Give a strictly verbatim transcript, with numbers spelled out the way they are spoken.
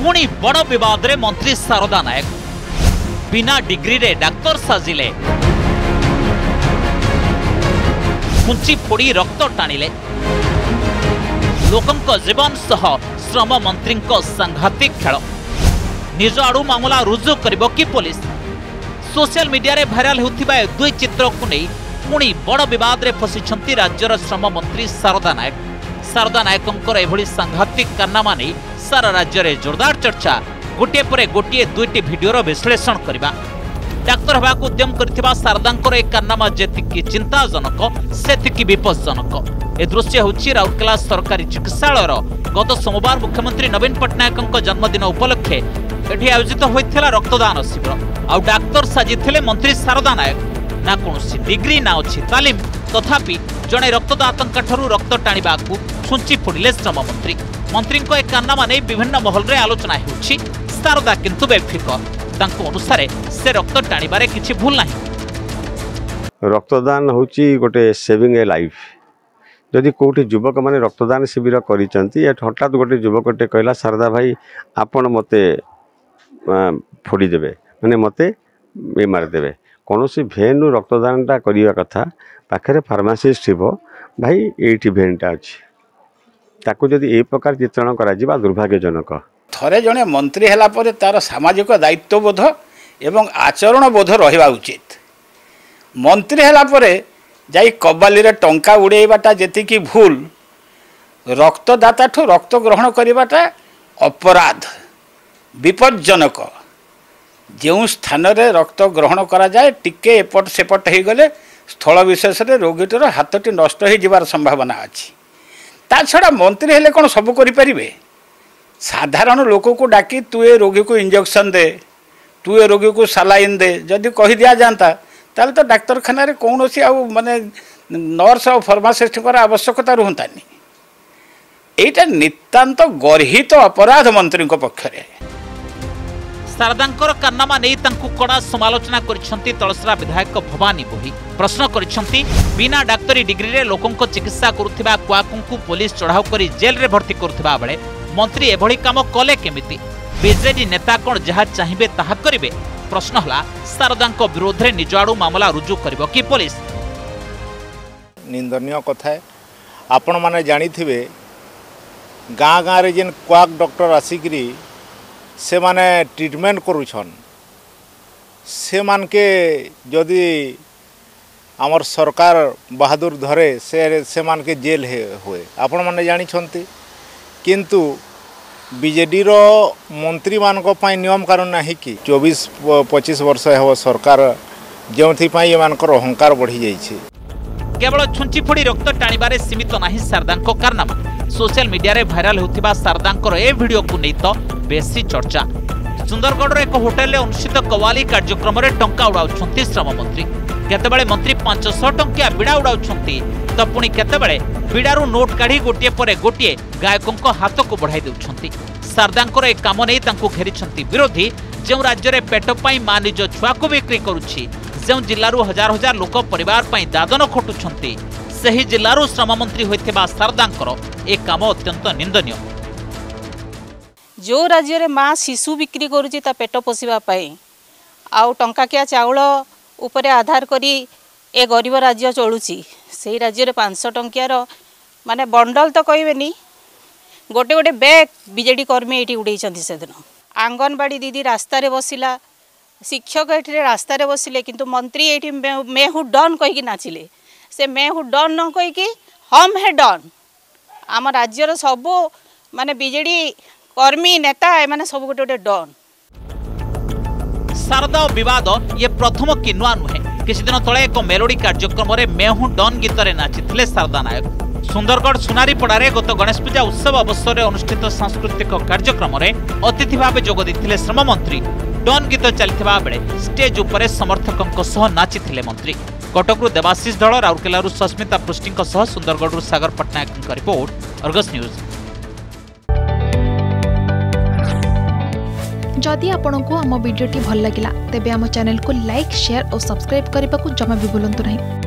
पुणी बड़ विवाद रे मंत्री शारदा नायक बिना डिग्री रे डाक्तर साजिले खुंची फोड़ी रक्त टाणिले लोकंक जीवन सह श्रम मंत्री सांघातिक खेल निज आड़ू मामला रुजु करिबो कि पुलिस सोशल मीडिया रे भाइराल होउथिबा दुई चित्र को नहीं पुणी बड़ विवाद रे फसिछंती राज्यर श्रम मंत्री शारदा नायक शारदा नायकंकर एभली सांघातिक कारनामा नहीं सारा राज्य रे जोरदार चर्चा गोटे पर गोटे दुईटी भिडियोर विश्लेषण करबा डाक्तर हवा उद्यम करथिबा शारदांकर एक कारनामा जेतिकी चिंताजनक सेतिकी विपदजनक ए दृश्य होछि राउरकेला सरकारी चिकित्सालयर गत सोमवार मुख्यमंत्री नवीन पट्टनायक जन्मदिन उपलक्षे एठी आयोजित होइथिला रक्तदान शिविर आ डाक्तर साजिथिले मंत्री शारदा नायक ना कोनोसी डिग्री ना अछि तालीम तथापि जणे रक्तदातंका ठरू रक्त टाणिबा को छुंची फोड़िले श्रम मंत्री मंत्री को एक कारनामा नहीं विभिन्न महल रे आलोचना होछि शारदा किंतु बेफिकर तांको अनुसार से रक्त टाणिबारे किछि भूल नाही रक्तदान होछि गोटे सेविंग ए लाइफ जदि कोठी युवक माने रक्तदान शिविर करिसंती हठात गोटे युवकटे कहला शारदा भाई आपण मते फोड़ी देबे माने मते ए मार देबे कोनोसी भेनु रक्तदानटा करिया कथा पाखरे फार्मासिस्ट थिबो भाई एटी भेनटा अछि ताको जदि ए प्रकार चित्रण करा जिबा दुर्भाग्यजनक थरे जने मंत्री हला परे तार सामाजिक दायित्वबोध एवं आचरण बोध रहिबा उचित मंत्री हला परे जाई कबाली रे टंका उड़ेबाटा जेतिकी भूल रक्तदाता ठो रक्त ग्रहण करिबाटा अपराध विपज्जनक जो स्थान रे रक्त ग्रहण करा जाए टिके एपट सेपट हो गले स्थल विशेष रे रोगीटर हाथटी नष्ट हो जिबार संभावना अछि ता छड़ा मंत्री हेले कोन सब करि परिबे साधारण लोक को डाकी तू ए रोगी को इंजेक्शन दे तू ए रोगी को सलाइन दे जदि कहि दिया जानता ताले तो डाक्तरखाना रे कोनोसी आ माने नर्स और फार्मासिस्ट कर आवश्यकता रहतानी एटा नितांत गर्हित अपराध मंत्री को पक्ष रे शारदांकर कारनामा नहीं तांकु कड़ा समालोचना करिसंती तळसरा विधायक भवानी बोही प्रश्न करिसंती बिना डाक्तरी डिग्री रे लोकंको चिकित्सा करुथिबा क्वाकुंकु पुलिस चढ़ाव करी जेल रे भर्ती करुथिबा बेले मंत्री एभली काम कले केमिति बीजेडी नेता कोन जहा चाहिबे ताहा करिवे प्रश्न हला शारदांको विरोध रे निज आड़ू मामला रुजु करिवो कि पुलिस निंदनीय कथा है आपण माने जानिथिबे गाँ गाँ रे जेन क्वाक डॉक्टर आसिकरी से माने ट्रीटमेंट करुछन से मान के जदि आमर सरकार बहादुर धरे से से मान के जेल हुए आपण माने जानी छंती किंतु बीजेडी रो मंत्री मान को पाई नियम कानून नाही कि चौबीस पच्चीस वर्ष हो सरकार जोथि पाई ये मान को अहंकार बढ़ी जाई छी केवल छुंची फोड़ी रक्त टाणिबारे सीमित नाही शारदांको कारनामा सोशल मीडिया रे भाइराल होथिबा शारदांकर ए वीडियो को नहीं तो बेसी चर्चा सुंदरगढ़ एक होटेल रे अनुष्ठित कवाली कार्यक्रम रे टंका उड़ाउछंती श्रम मंत्री केतेबेले मंत्री पाँच सौ टंकिया बिड़ा उड़ाउछंती तो पुणी केतेबेले बिड़ारू नोट काढ़ी गोटिए परे गोटिए गायकों हाथ को बढ़ाई देउछंती शारदांकर ए काम नहीं तांको घेरिछंती विरोधी जो राज्य रे पेट पाई मा निज छुआ को बिक्री करुछि जो जिल्लारू हजार हजार लोक परिवार पाई दादन खटुछंती सही जिल्लारू श्रम मंत्री होइथिबा शारदांकर ए काम अत्यंत निंदनीय जो राज्य रे माँ शिशु बिक्री करुछि ता पेट पोषिबा पाई आउ टंकाकिया चाउल उपरे आधार करी ए गरीब राज्य चलुछि सेही राज्य रे पाँच सौ टंकियार माने बंडल तो कहबेनी गोटे गोटे बैग बीजेडी कर्मी एठी उड़ेइछंती से दिन आंगनबाड़ी दीदी रास्ता रे बसिला शिक्षक एठी रास्ता रे बसिले किंतु मंत्री एठी मे हु डन कहि कि नाचिले से मे हु डन न कहि कि हम हे डन आम राज्य रो सब माने बीजेडी कर्मी नेता ए माने सब गोटे गोटे डन शारदा विवाद ये प्रथम कि नुआ नुहे किसी दिन तले एक मेलोडी कार्यक्रम रे मैं हूँ डन गीत रे नाचिथिले शारदा नायक सुंदरगढ़ सुनारीपड़ारे गत गणेश पूजा उत्सव अवसर में अनुष्ठित सांस्कृतिक कार्यक्रम रे अतिथि भाव जोग देथिले श्रम मंत्री डन गीत चलथिबा बेले स्टेज उपरे समर्थकों सह नाचिथिले मंत्री कटकरू देवाशीष दल राउरकेलारू सस्मिता पृष्टि सह Sundargarh Sagar Pattnaik report Argus news. जदि आपंक आम भिडी भल लगा तेब आम चैनल को लाइक शेयर और सब्सक्राइब करने को जमा भी भूलु नहीं।